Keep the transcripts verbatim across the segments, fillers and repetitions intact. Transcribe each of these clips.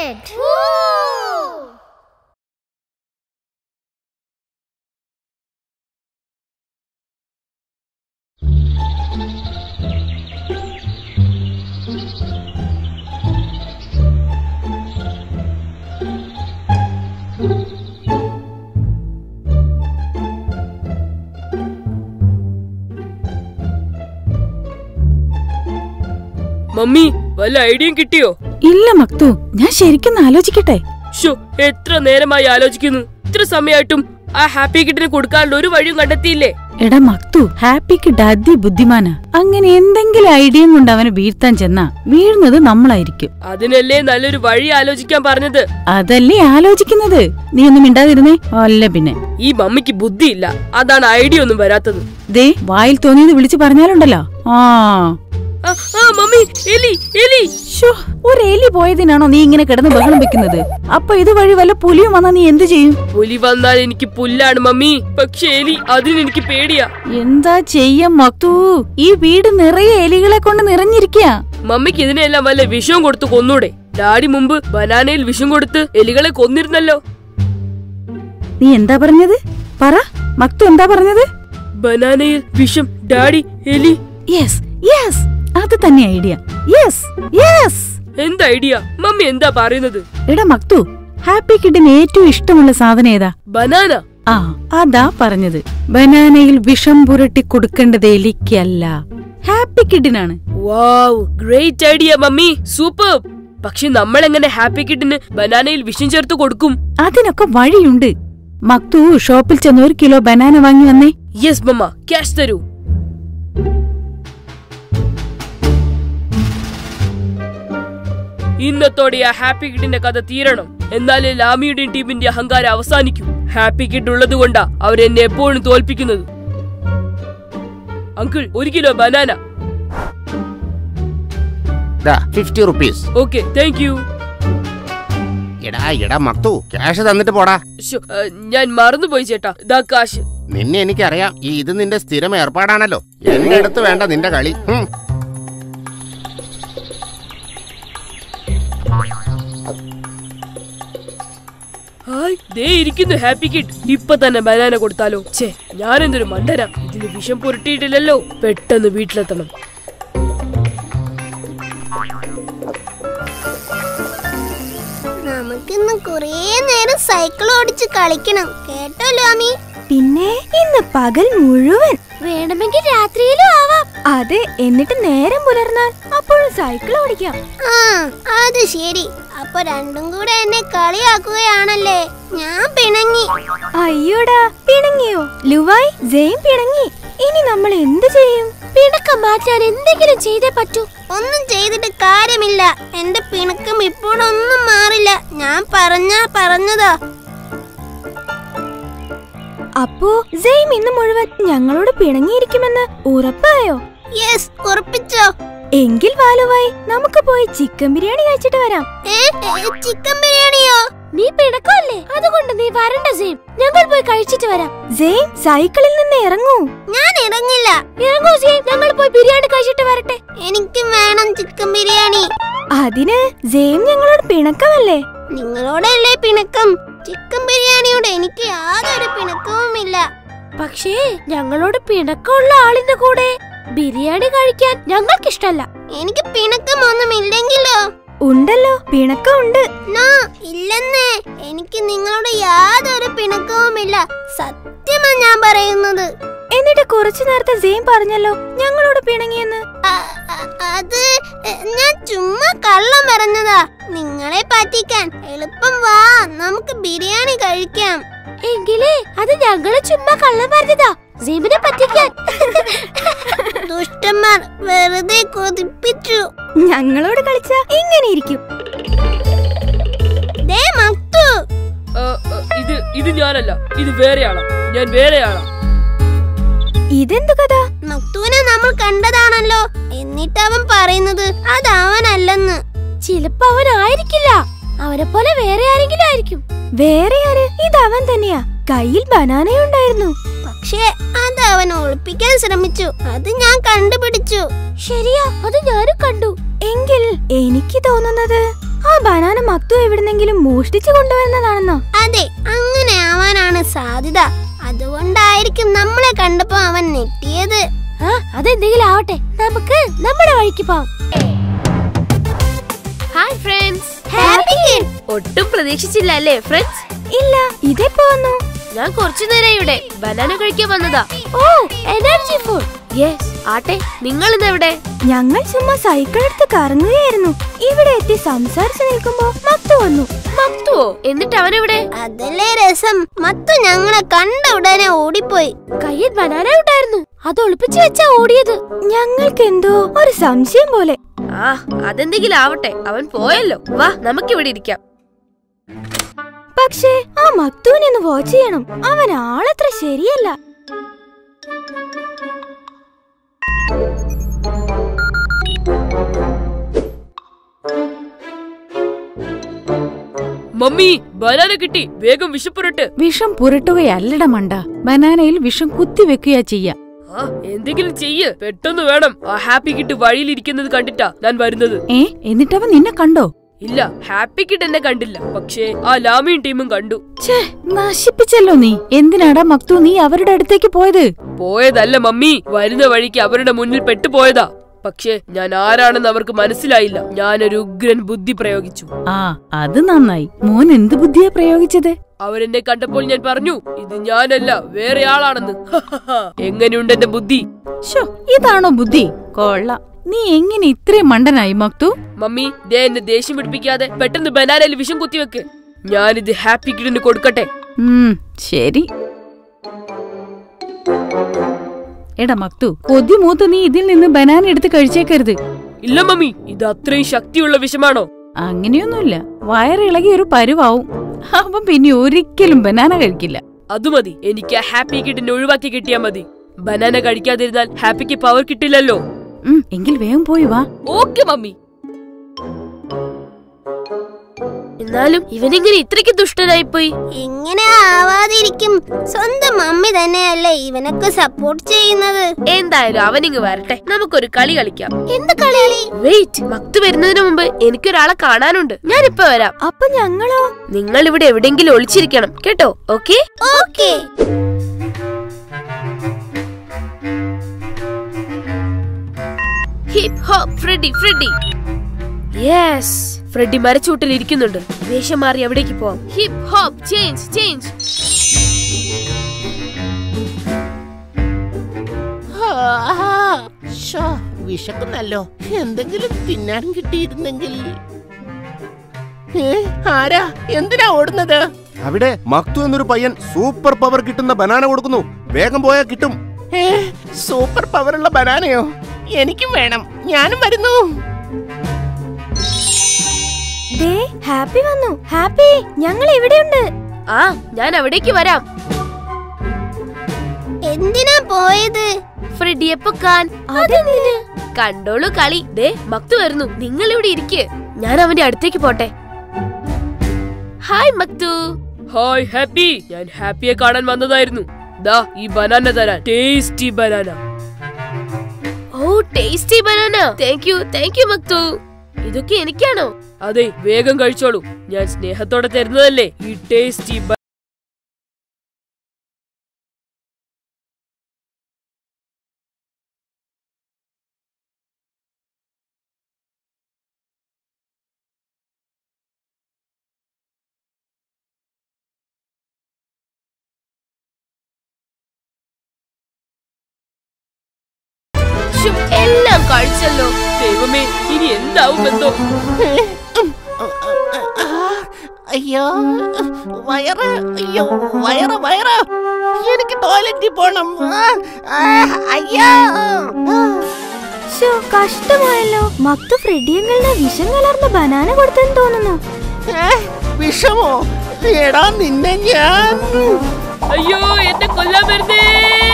it! Woo! Mummy വല്ല ഐഡിയയും കിട്ടിയോ? ഇല്ല മക്തു, ഞാൻ ശരിക്കും ആലോചിക്കട്ടെ. എത്ര നേരമായി ആലോചിക്കുന്നു. ഇത്ര സമയമായിട്ടും ആ ഹാപ്പി കിഡിന് കൊടുക്കാനുള്ള ഒരു വഴിയും കണ്ടെത്തിയില്ലേ? എടാ മക്തു, ഹാപ്പി കിഡ് അതി ബുദ്ധിമാനാ. അങ്ങനെ എന്തെങ്കിലും ഐഡിയ കൊണ്ട് അവനെ വീഴ്ത്താൻ ചെന്നാ വീഴുന്നത് നമ്മളായിരിക്കും. അതിനല്ലേ നല്ലൊരു വഴി ആലോചിക്കാൻ പറഞ്ഞത്. അതല്ലേ ആലോചിക്കുന്നത്. നീ ഒന്നും മിണ്ടാതിരുന്നേ. അല്ല പിന്നെ ഈ മമ്മിക്ക് ബുദ്ധിയില്ല, അതാണ് ഐഡിയ ഒന്നും വരാത്തത്. ദേ വായിൽ തോന്നിയത് വിളിച്ചു പറഞ്ഞാലുണ്ടല്ലോ. ആ മമ്മി, എലി എലി. ഒരു എലി പോയതിനാണോ നീ ഇങ്ങനെ കിടന്ന് ബഹളം വെക്കുന്നത്? അപ്പൊ ഇതുവഴി വല്ല പുലിയും വന്നാ നീ എന്ത് ചെയ്യും? പുലി വന്നാൽ എനിക്ക് പുല്ലാണ് മമ്മി, പക്ഷെ എലി അതിന് എനിക്ക് പേടിയാ. എന്താ ചെയ്യാം മക്തു? ഈ വീട് നിറയെ എലികളെ കൊണ്ട് നിറഞ്ഞിരിക്കുക. മമ്മിക്ക് ഇതിനെല്ലാം വല്ല വിഷവും കൊടുത്ത് കൊന്നൂടെ? ഡാഡി മുമ്പ് ബനാനയിൽ വിഷം കൊടുത്ത് എലികളെ കൊന്നിരുന്നല്ലോ. നീ എന്താ പറഞ്ഞത്? പറ മക്തു, എന്താ പറഞ്ഞത്? ബനാനയിൽ വിഷം, ഡാഡി എലി. യെസ് യെസ്, അത് തന്നെ ഐഡിയ. Yes yes. എന്താ ഐഡിയ? മമ്മി എന്താ പറയുന്നത്? എടാ മക്തു, ഹാപ്പി കിഡിന് ഏറ്റവും ഇഷ്ടമുള്ള സാധനം ഏതാ? ബനാന. ആ അതാ പറഞ്ഞത്. ബനാനയിൽ വിഷം പുരട്ടി കൊടുക്കേണ്ടത് എലിക്കല്ല, ഹാപ്പി കിഡിനാണ്. Wow, great idea mummy, super. പക്ഷെ നമ്മൾ എങ്ങനെ ഹാപ്പി കിഡിന് ബനാനയിൽ വിഷം ചേർത്ത് കൊടുക്കും? അതിനൊക്കെ വഴിയുണ്ട്. മക്തു ഷോപ്പിൽ ചെന്ന് ഒരു കിലോ ബനാന വാങ്ങി വന്നേ. യെസ് മമ്മ, ക്യാഷ് തരൂ. ഇന്നത്തോടെ ആ ഹാപ്പി കിഡിന്റെ കഥ തീരണം. എന്നാലേ ലാമിയുടെയും ടീമിന്റെ അഹങ്കാരം അവസാനിക്കൂ. ഹാപ്പി കിഡ് ഉള്ളത് കൊണ്ടാ അവരെന്നെ എപ്പോഴും തോൽപ്പിക്കുന്നത്. അങ്കിൾ, ഒരു kilo banana. Fifty rupees. Okay, thank you. എടാ എടാ മക്തു, ക്യാഷ് തന്നിട്ട് പോടാ. ഞാൻ മറന്നുപോയി ചേട്ടാ, ഇതാ കാശ്. നിന്നെ എനിക്കറിയാം, ഈ ഇത് നിന്റെ സ്ഥിരം ഏർപ്പാടാണല്ലോ. എന്റെ അടുത്ത് വേണ്ട നിന്റെ കളി. ഹായ്, ദേ ഇരിക്കുന്നു ഹാപ്പി കിഡ്. ഇപ്പൊ തന്നെ ബനാന കൊടുത്താലോ? ഛേ, ഞാനെന്തൊരു മണ്ടനാ. ഇതിന് വിഷം പുരട്ടിയിട്ടില്ലല്ലോ. പെട്ടെന്ന് വീട്ടിലെത്തണം. നമുക്കിന്ന് കുറേ നേരം സൈക്കിൾ ഓടിച്ച് കളിക്കണം, കേട്ടോ ലാമി? പിന്നെ ഇന്ന് പകൽ മുഴുവൻ, വേണമെങ്കിൽ രാത്രിയിലും ആവാം. അതെ, എന്നിട്ട് നേരം പുലർന്നാൽ അപ്പോഴും സൈക്കിൾ ഓടിക്കാം. ആ അത് ശരി. അപ്പൊ രണ്ടും കൂടെ എന്നെ കളിയാക്കുകയാണല്ലേ? ഞാൻ പിണങ്ങി. അയ്യോടാ, പിണങ്ങിയോ? ലുവായ്, സെയിം പിണങ്ങി. ഇനി നമ്മൾ എന്ത് ചെയ്യും? പിണക്കം മാറ്റാൻ എന്തെങ്കിലും ചെയ്തേ പറ്റൂ. ഒന്നും ചെയ്തിട്ട് കാര്യമില്ല. എന്റെ പിണക്കം ഇപ്പോഴൊന്നും മാറില്ല. ഞാൻ പറഞ്ഞാ പറഞ്ഞതാ. അപ്പോ സെയിം ഇന്ന് മുഴുവൻ ഞങ്ങളോട് പിണങ്ങിയിരിക്കുമെന്ന് ഉറപ്പായോ? യെസ്, ഉറപ്പിച്ചോ? എങ്കിൽ വാലുവായി, നമുക്ക് പോയി ചിക്കൻ ബിരിയാണി കഴിച്ചിട്ട് വരാം. ചിക്കൻ ബിരിയാണിയോ? നീ പിണക്കല്ലേ, അതുകൊണ്ട് നീ വരണ്ട സെയിം. ഞങ്ങൾ പോയി കഴിച്ചിട്ട് വരാം. സെയിം, സൈക്കിളിൽ നിന്ന് ഇറങ്ങൂ. ഞാൻ ഇറങ്ങില്ല. ഇറങ്ങൂ സെയിം, ഞങ്ങൾ പോയി ബിരിയാണി കഴിച്ചിട്ട് വരട്ടെ. എനിക്ക് വേണം ചിക്കൻ ബിരിയാണി. അതിന് സെയിം ഞങ്ങളോട് പിണക്കമല്ലേ? നിങ്ങളോടല്ലേ പിണക്കം. ചിക്കൻ ബിരിയാണിയോട് എനിക്ക് യാതൊരു പിണക്കവുമില്ല. പക്ഷേ ഞങ്ങളോട് പിണക്കമുള്ള ആളിന്റെ കൂടെ ബിരിയാണി കഴിക്കാൻ ഞങ്ങൾക്കിഷ്ടല്ല. എനിക്ക് പിണക്കമൊന്നും ഇല്ലെങ്കിലോ? ഉണ്ടല്ലോ, പിണക്കമുണ്ട്. നോ, ഇല്ലെന്നേ. എനിക്ക് നിങ്ങളോട് യാതൊരു പിണക്കവുമില്ല. സത്യമാ ഞാൻ പറയുന്നത്. എന്നിട്ട് കുറച്ചു നേരത്തെ സെയിം പറഞ്ഞല്ലോ ഞങ്ങളോട് പിണങ്ങിയെന്ന്. അത് ഞാൻ ചുമ്മാ കള്ളം പറഞ്ഞതാ, നിങ്ങളെ പറ്റിക്കാൻ. എളുപ്പം വാ, നമുക്ക് ബിരിയാണി കഴിക്കാം. എങ്കിലേ അത് ഞങ്ങള് ചുമ്മാ കള്ളം പറഞ്ഞതാ, സെയിമിനെ പറ്റിക്കാൻ. ദുഷ്ടന്മാർ, വെറുതെ കൊതിപ്പിച്ചു. ഞങ്ങളോട് കളിച്ചാ ഇങ്ങനെ ഇരിക്കും. ഇത് ഇത് ഞാനല്ല, ഇത് വേറെയാളാ. ഞാൻ വേറെയാളാ. ഇതെന്തു കഥ? മക്തൂനെ നമ്മൾ കണ്ടതാണല്ലോ. എന്നിട്ട് അവൻ പറയുന്നത് അത് അവനല്ലെന്ന്. ചിലപ്പോ അവനായിരിക്കില്ല, അവനെ പോലെ വേറെ ആരെങ്കിലും ആയിരിക്കും. വേറെ ആര്? ഇത് അവൻ തന്നെയാ. കയ്യിൽ ബനാനയുണ്ടായിരുന്നു. പക്ഷേ അത് അവൻ ഒളിപ്പിക്കാൻ ശ്രമിച്ചു. അത് ഞാൻ കണ്ടുപിടിച്ചു. ശരിയാ, അത് ഞാനും കണ്ടു. എങ്കിൽ എനിക്ക് തോന്നുന്നത് ആ ബനാന മക്തു എവിടുന്നെങ്കിലും മോഷ്ടിച്ചു കൊണ്ടുവരുന്നതാണെന്നോ? അതെ, അങ്ങനെ ആവാനാണ് സാധ്യത. അതുകൊണ്ടായിരിക്കും നമ്മളെ കണ്ടപ്പോ അവൻ നെട്ടിയത്. അതെന്തെങ്കിലും ആവട്ടെ, നമുക്ക് നമ്മുടെ വഴിക്ക് പോവാം. Hi friends. Happy kid. ഒട്ടും പ്രതീക്ഷിച്ചില്ല അല്ലേ ഫ്രണ്ട്സ്? ഇല്ല, ഇതെപ്പോ വന്നു? ഞാൻ കുറച്ചു നേരം ഇവിടെ ബനാന കഴിക്കാൻ വന്നതാ. ഓ, എനർജി ഫുഡ്. യെസ്. ആട്ടെ, നിങ്ങൾ ഇന്ന് എവിടെ? ഞങ്ങൾ ചുമ്മാ സൈക്കിൾ എടുത്ത് കറങ്ങുകയായിരുന്നു. ഇവിടെ എത്തി സംസാരിച്ചു നിൽക്കുമ്പോ മത്തു വന്നു. മത്തുവോ? എന്നിട്ട് അവനെവിടെ? അതല്ലേ രസം. മത്തു ഞങ്ങളെ കണ്ട ഉടനെ ഓടിപ്പോയി. കയ്യിൽ ബനാന ഉണ്ടായിരുന്നു, അത് ഒളിപ്പിച്ചു വെച്ചാ ഓടിയത്. ഞങ്ങൾക്ക് എന്തോ ഒരു സംശയം പോലെ. ആ, അതെന്തെങ്കിലും ആവട്ടെ, അവൻ പോയല്ലോ. വാ, നമുക്കിവിടെ ഇരിക്കാം. പക്ഷേ ആ മത്തുവിനെ ഒന്ന് വാച്ച് ചെയ്യണം. അവൻ ആളത്ര ശരിയല്ല. മമ്മി, ബനാന കിട്ടി. വേഗം വിഷം പുരട്ട്. വിഷം പുരട്ടുകയല്ലട മണ്ട, ബനാനയിൽ വിഷം കുത്തിവെക്കുകയാ ചെയ്യാ. ആ, എന്തെങ്കിലും ചെയ്യ്, പെട്ടെന്ന് വേണം. ആ ഹാപ്പി കിട്ട് വഴിയിലിരിക്കുന്നത് കണ്ടിട്ടാ ഞാൻ വരുന്നത്. ഏ, എന്നിട്ടവൻ നിന്നെ കണ്ടോ? ഇല്ല, ഹാപ്പി കിട്ട് എന്നെ കണ്ടില്ല. പക്ഷേ ആ ലാമിയും ടീമും കണ്ടു. ഛേ, നശിപ്പിച്ചല്ലോ നീ. എന്തിനാടാ മക്തു നീ അവരുടെ അടുത്തേക്ക് പോയത്? പോയതല്ല മമ്മി, വരുന്ന വഴിക്ക് അവരുടെ മുന്നിൽ പെട്ടുപോയതാ. പക്ഷേ ഞാൻ ആരാണെന്ന് അവർക്ക് മനസ്സിലായില്ല. ഞാനൊരു ഉഗ്രൻ ബുദ്ധി പ്രയോഗിച്ചു. ആ, അത് നന്നായി. മോൻ എന്ത് ബുദ്ധിയാ പ്രയോഗിച്ചത്? അവരെന്നെ കണ്ടപ്പോൾ ഞാൻ പറഞ്ഞു, ഇത് ഞാനല്ല, വേറെ ആളാണെന്ന്. എങ്ങനെയുണ്ട് എന്റെ ബുദ്ധി? ശോ, ഇതാണോ ബുദ്ധി? കൊള്ളാം. നീ എങ്ങനെ ഇത്രയും മണ്ടനായി മക്തു? മമ്മി, ദേ എന്നെ ദേഷ്യം പിടിപ്പിക്കാതെ പെട്ടെന്ന് ബനാനയിൽ വിഷം കുത്തിവെക്ക്. ഞാനിത് ഹാപ്പി കിഡിന് കൊടുക്കട്ടെ. ഉം, ശരി. എടാ മക്തു, കൊതി മൂത്ത് നീ ഇതിൽ നിന്ന് ബനാന എടുത്ത് കഴിച്ചേക്കരുത്. ഇല്ല മമ്മി, ഇത് അത്രയും ശക്തിയുള്ള വിഷമാണോ? അങ്ങനെയൊന്നുമില്ല. വയറിളകി ഒരു പരുവാവും. അപ്പം പിന്നെ ഒരിക്കലും ബനാന കഴിക്കില്ല. അത് മതി, എനിക്ക് ആ ഹാപ്പി കിഡിനെ ഒഴിവാക്കി കിട്ടിയാ മതി. ബനാന കഴിക്കാതിരുന്നാൽ ഹാപ്പിക്ക് പവർ കിട്ടില്ലല്ലോ. ഉം, എങ്കിൽ വേഗം പോയി വാ. Okay mummy. എന്നാലും ഇവനിങ്ങനെ ഇത്രയ്ക്ക് ദുഷ്ടനായി പോയി. ഇങ്ങനെ ആവാതിരിക്കും. സ്വന്തം മമ്മി തന്നെയല്ലേ ഇവനൊക്കെ സപ്പോർട്ട് ചെയ്യുന്നത്. എന്തായാലും അവനിങ്ങ് വരട്ടെ, നമുക്കൊരു കളി കളിക്കാം. എന്ത് കളി? വെയിറ്റ്, മക്തു വരുന്നതിന് മുമ്പ് എനിക്കൊരാളെ കാണാനുണ്ട്. ഞാനിപ്പോ വരാം. അപ്പൊ ഞങ്ങളോ? നിങ്ങൾ ഇവിടെ എവിടെയെങ്കിലും ഒളിച്ചിരിക്കണം കേട്ടോ. Okay okay. Hip hop Freddy Freddy. Yes, Freddy മരച്ചൂട്ടിൽ ഇരിക്കുന്നുണ്ട്. വേഷം മാറി എവിടേക്ക് പോവാം? Hip hop change change. വിശക്കുന്നല്ലോ, എന്തെങ്കിലും തിന്നാൻ കിട്ടിയിരുന്നെങ്കിൽ. ആരാ, എന്തിനാ ഓടുന്നത്? അവിടെ മക്തു എന്നൊരു പയ്യൻ സൂപ്പർ പവർ കിട്ടുന്ന ബനാന കൊടുക്കുന്നു. വേഗം പോയാ കിട്ടും. സൂപ്പർ പവറുള്ള ബനാനയോ? എനിക്കും വേണം, ഞാനും വരുന്നു. ദേ, ഹാപ്പി വന്നു. ഹാപ്പി, ഞങ്ങൾ എവിടെയുണ്ട്? ആ, ഞാൻ അവിടേക്ക് വരാം. എന്തിനാ പോയത്? ഫ്രെഡിയെ പൊക്കാൻ. അതെന്തിന്? കണ്ടോളൂ കളി. ദേ, മക്തു വരുന്നു. നിങ്ങൾ ഇവിടെ ഇരിക്ക്, ഞാൻ അവന്റെ അടുത്തേക്ക് പോട്ടെ. ഹായ് മക്തു. ഹായ് ഹാപ്പി, ഞാൻ ഹാപ്പിയെ കാണാൻ വന്നതായിരുന്നു. ദാ ഈ ബനാന തരാൻ. Tasty banana. ഓ, tasty banana. Thank you thank you Makthu. ഇതൊക്കെ എനിക്കാണോ? അതെ, വേഗം കഴിച്ചോളൂ. ഞാൻ സ്നേഹത്തോടെ തരുന്നതല്ലേ ഈ ടേസ്റ്റി. എല്ലാം കഴിച്ചല്ലോ. ദൈവമേ, ഇനി എന്താവുമെന്തോ. അയ്യോ, വയറ്, അയ്യോ വയറ് വയറ്. എനിക്ക് ടോയ്ലറ്റിൽ പോണം. അയ്യോ, കഷ്ടമായല്ലോ. മക്തു ഫ്രെഡിയങ്ങളുടെ വിഷം കലർന്ന ബനാന കൊടുത്തെന്ന് തോന്നുന്നു. വിഷമോ? എടാ നിന്നെ ഞാൻ. അയ്യോ, എന്നെ കൊല്ലാൻ വരുന്നേ.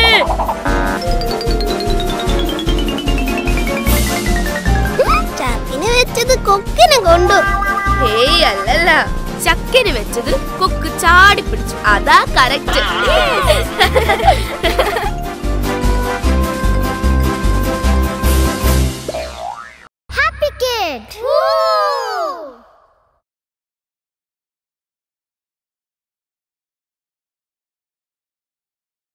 ചക്കിന് വെച്ചത് കൊക്കിനെ കൊണ്ടു. ഹേയ്, അല്ലല്ല, ചക്കന് വെച്ചത് കൊക്ക് ചാടി പിടിച്ചു. അതാ കറക്റ്റ്. Happy kid.